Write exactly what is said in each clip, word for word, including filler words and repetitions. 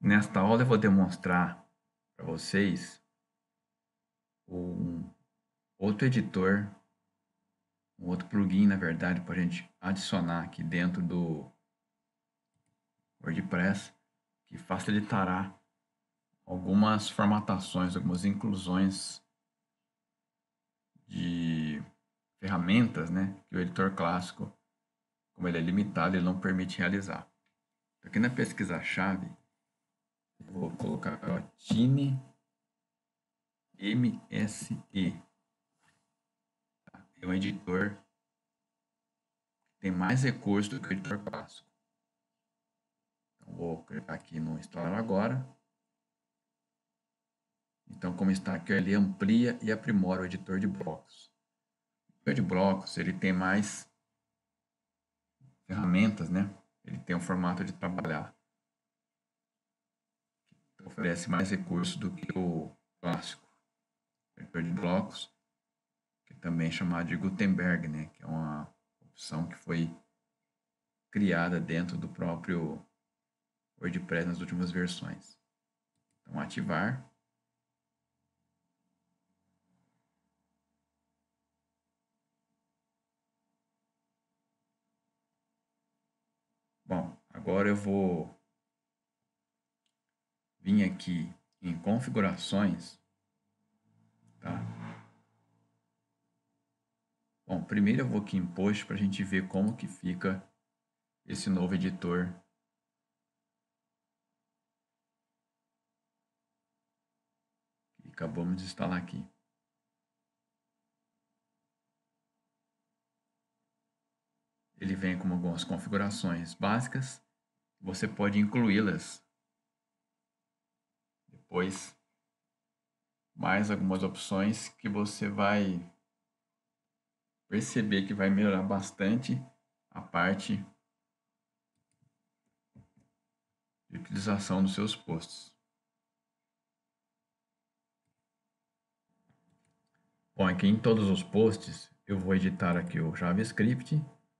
Nesta aula eu vou demonstrar para vocês um outro editor, um outro plugin, na verdade, para a gente adicionar aqui dentro do WordPress, que facilitará algumas formatações, algumas inclusões de ferramentas, né, que o editor clássico, como ele é limitado, ele não permite realizar. Aqui na pesquisa-chave, vou colocar ó, Tine M S E. É um editor que tem mais recursos do que o editor clássico. Então, vou clicar aqui no instalar agora. Então, como está aqui, ele amplia e aprimora o editor de blocos. O editor de blocos, ele tem mais ferramentas, né? Ele tem um formato de trabalhar que oferece mais recursos do que o clássico. O editor de blocos, que também é chamado de Gutenberg, né? Que é uma opção que foi criada dentro do próprio WordPress nas últimas versões. Então, ativar. Bom, agora eu vou vir aqui em configurações, tá? Bom, primeiro eu vou aqui em post para a gente ver como que fica esse novo editor. Que acabamos de instalar aqui. Ele vem com algumas configurações básicas. Você pode incluí-las depois. Mais algumas opções que você vai perceber que vai melhorar bastante a parte de utilização dos seus posts. Bom, aqui em todos os posts eu vou editar aqui o JavaScript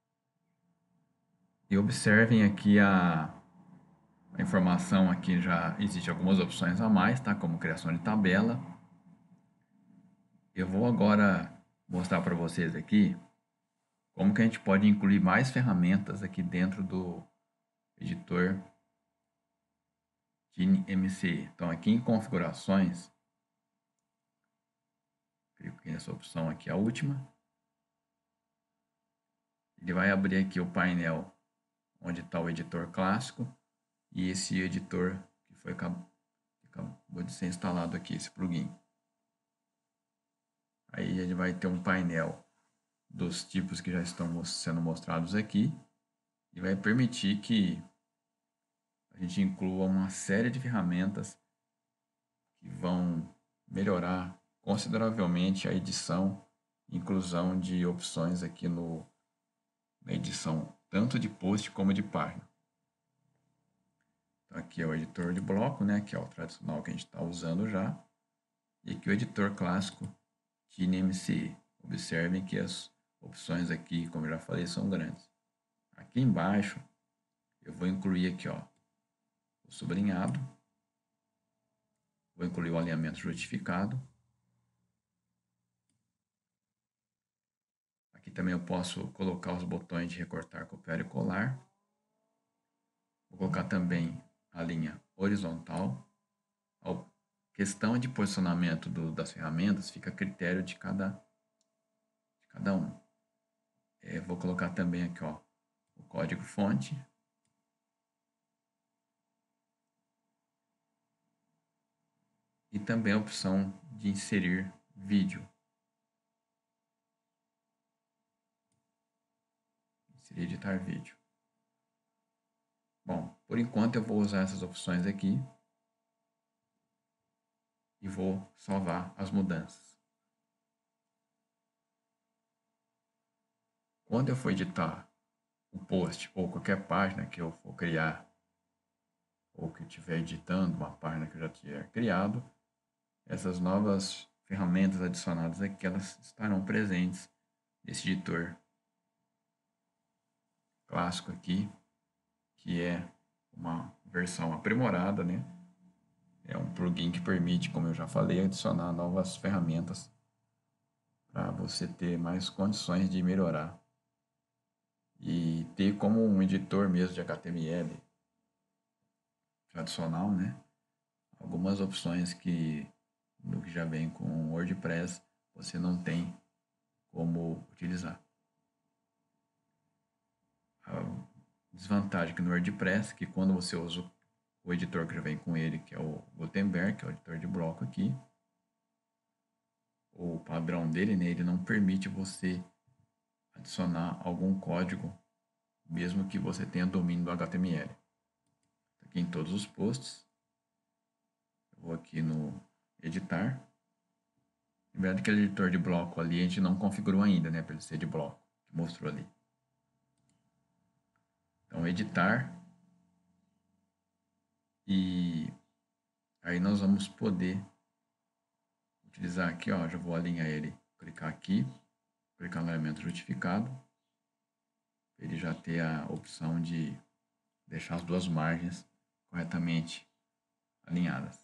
e observem aqui a, a informação aqui já existe algumas opções a mais, tá? Como criação de tabela. Eu vou agora mostrar para vocês aqui como que a gente pode incluir mais ferramentas aqui dentro do editor Tine M C E. Então, aqui em configurações, clico nessa opção aqui, a última. Ele vai abrir aqui o painel onde está o editor clássico e esse editor que foi acabou de ser instalado aqui, esse plugin. Aí ele vai ter um painel dos tipos que já estão sendo mostrados aqui e vai permitir que a gente inclua uma série de ferramentas que vão melhorar consideravelmente a edição e inclusão de opções aqui no, na edição tanto de post como de página. Então, aqui é o editor de bloco, né, que é o tradicional que a gente está usando já. E aqui o editor clássico Tine M C E. Observem que as opções aqui, como eu já falei, são grandes. Aqui embaixo eu vou incluir aqui, ó, o sublinhado. Vou incluir o alinhamento justificado. Aqui também eu posso colocar os botões de recortar, copiar e colar. Vou colocar também a linha horizontal. A questão de posicionamento do, das ferramentas fica a critério de cada, de cada um. É, vou colocar também aqui, ó, o código fonte. E também a opção de inserir vídeo. Inserir editar vídeo. Bom, por enquanto eu vou usar essas opções aqui. E vou salvar as mudanças. Quando eu for editar o post ou qualquer página que eu for criar, ou que eu estiver editando uma página que eu já tiver criado, essas novas ferramentas adicionadas aqui, elas estarão presentes nesse editor clássico aqui, que é uma versão aprimorada, né, É um plugin que permite, como eu já falei, adicionar novas ferramentas para você ter mais condições de melhorar e ter como um editor mesmo de H T M L tradicional, né? Algumas opções que no que já vem com o WordPress você não tem como utilizar. A desvantagem que no WordPress, que quando você usa o editor que já vem com ele, que é o Gutenberg, que é o editor de bloco aqui, o padrão dele, né, ele não permite você adicionar algum código, mesmo que você tenha domínio do H T M L. Aqui em todos os posts, eu vou aqui no editar. Na verdade, aquele editor de bloco ali a gente não configurou ainda, né, para ele ser de bloco, que mostrou ali. Então, editar. E aí nós vamos poder utilizar aqui, ó, já vou alinhar ele, clicar aqui, clicar no elemento justificado, ele já ter a opção de deixar as duas margens corretamente alinhadas.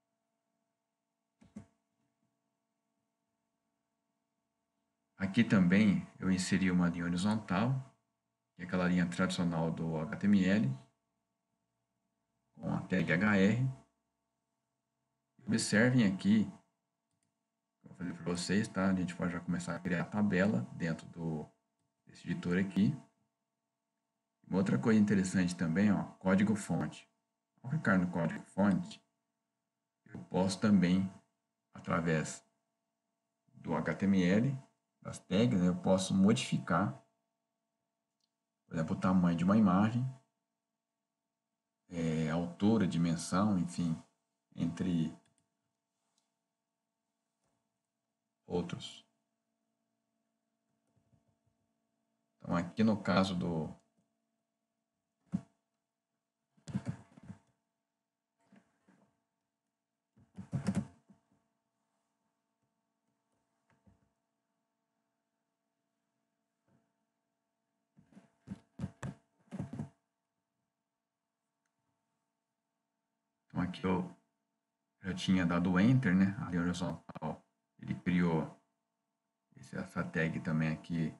Aqui também eu inseri uma linha horizontal, que é aquela linha tradicional do H T M L, com a tag H R. Observem aqui, eu falei para vocês, tá? A gente pode já começar a criar a tabela dentro do, desse editor aqui. Uma outra coisa interessante também, ó, código-fonte. Ao clicar no código-fonte, eu posso também, através do H T M L, das tags, né, eu posso modificar, por exemplo, o tamanho de uma imagem, é, altura, dimensão, enfim, entre outros. Então, aqui no caso do Então, aqui eu já tinha dado Enter, né? A linha horizontal, ele criou essa tag também aqui.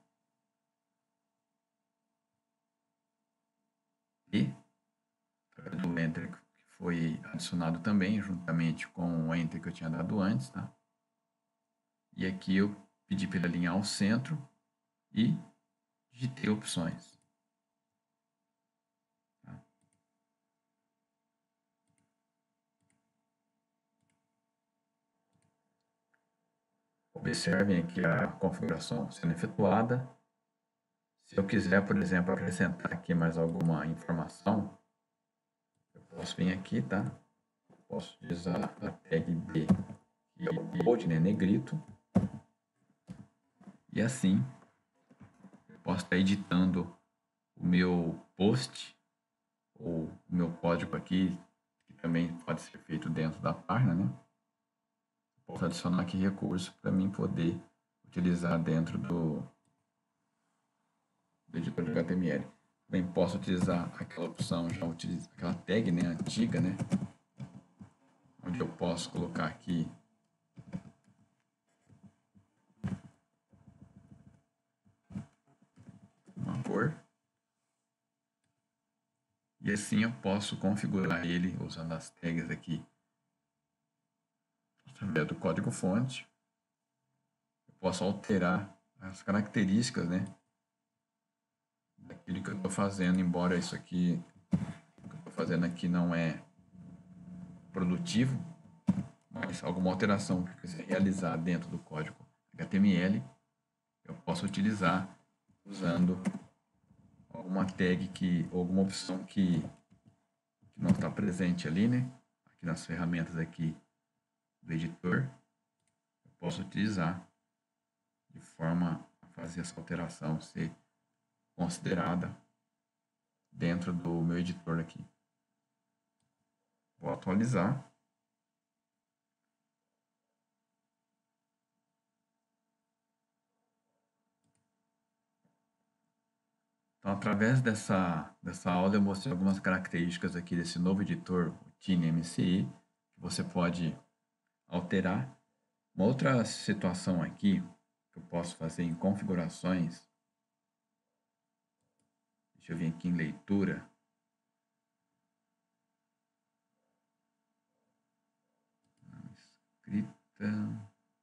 E através do Enter que foi adicionado também, juntamente com o Enter que eu tinha dado antes, tá? E aqui eu pedi para ele alinhar ao centro e digitei opções. Tá? Observem aqui a configuração sendo efetuada. Se eu quiser, por exemplo, acrescentar aqui mais alguma informação, eu posso vir aqui, tá? Posso utilizar a tag B, que é o bold, né, negrito. E assim, eu posso estar editando o meu post, ou o meu código aqui, que também pode ser feito dentro da página, né? Posso adicionar aqui recursos para mim poder utilizar dentro do do editor de H T M L. Também posso utilizar aquela opção, já utilizo aquela tag, né, antiga, né, onde eu posso colocar aqui uma cor. E assim eu posso configurar ele usando as tags aqui através do código-fonte. Eu posso alterar as características, né, daquilo que eu estou fazendo, embora isso aqui que eu estou fazendo aqui não é produtivo, mas alguma alteração que eu quiser realizar dentro do código H T M L, eu posso utilizar usando alguma tag que, ou alguma opção que, que não está presente ali, né? Aqui nas ferramentas aqui do editor, eu posso utilizar de forma a fazer essa alteração ser considerada dentro do meu editor aqui. Vou atualizar. Então, através dessa, dessa aula, eu mostrei algumas características aqui desse novo editor, o TinyMCE, que que você pode alterar. Uma outra situação aqui que eu posso fazer em configurações, deixa eu vir aqui em leitura. Não, escrita.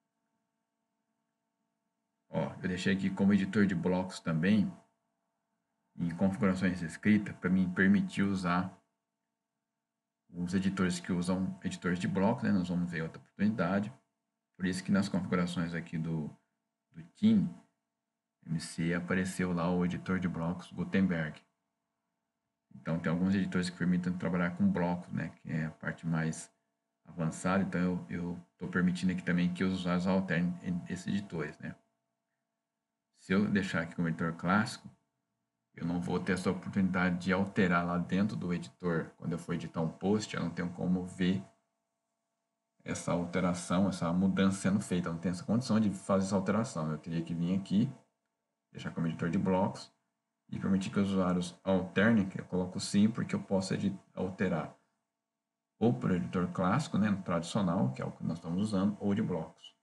Ó, eu deixei aqui como editor de blocos também, em configurações escritas, para me permitir usar os editores que usam editores de blocos, né? Nós vamos ver outra oportunidade. Por isso que nas configurações aqui do, do Team M C apareceu lá o editor de blocos Gutenberg. Então tem alguns editores que permitem trabalhar com blocos, né? Que é a parte mais avançada. Então eu estou permitindo aqui também que os usuários alternem esses editores, né? Se eu deixar aqui como editor clássico, eu não vou ter essa oportunidade de alterar lá dentro do editor. Quando eu for editar um post, eu não tenho como ver essa alteração, essa mudança sendo feita. Eu não tenho essa condição de fazer essa alteração. Eu teria que vir aqui, deixar como editor de blocos e permitir que os usuários alternem, que eu coloco sim, porque eu posso alterar ou por editor clássico, né, no tradicional, que é o que nós estamos usando, ou de blocos.